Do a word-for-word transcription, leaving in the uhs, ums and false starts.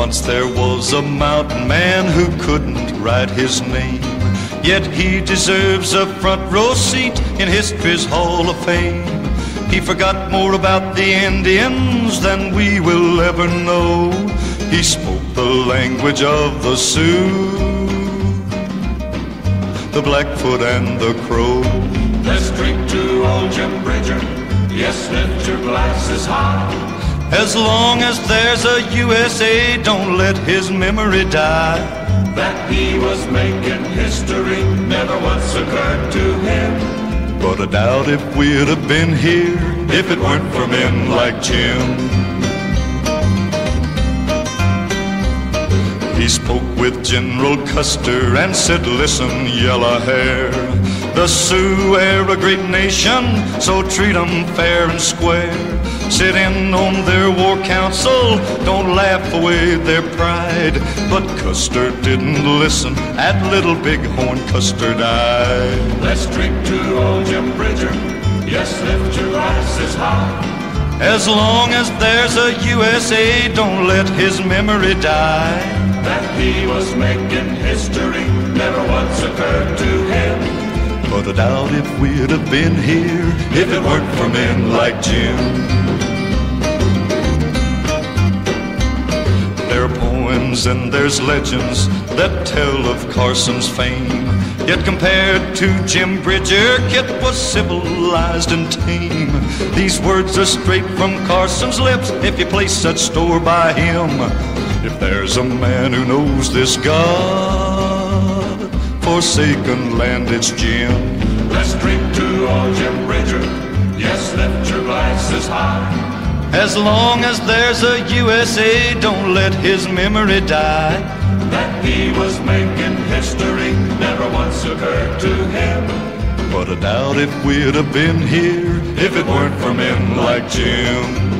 Once there was a mountain man who couldn't write his name, yet he deserves a front row seat in history's Hall of Fame. He forgot more about the Indians than we will ever know. He spoke the language of the Sioux, the Blackfoot and the Crow. Let's drink to old Jim Bridger. Yes, lift your glasses high. As long as there's a U S A, don't let his memory die. That he was making history never once occurred to him. But I doubt if we'd have been here if it weren't for men like Jim. He spoke with General Custer and said, listen, yellow hair, the Sioux are a great nation, so treat 'em fair and square. Sit in on their war council, don't laugh away their pride. But Custer didn't listen, at Little Bighorn Custer died. Let's drink to old Jim Bridger. Yes, lift your glasses high. As long as there's a U S A, don't let his memory die. That he was making history never once occurred to him. But I doubt if we'd have been here if it weren't for men like Jim. There are poems and there's legends that tell of Carson's fame, yet compared to Jim Bridger, Kit was civilized and tame. These words are straight from Carson's lips if you place such store by him. If there's a man who knows this God-forsaken land, it's Jim. Let's drink to old Jim Bridger. Yes, lift your glasses high. As long as there's a U S A, don't let his memory die. That he was making history never once occurred to him. But I doubt if we'd have been here if it weren't for men like Jim.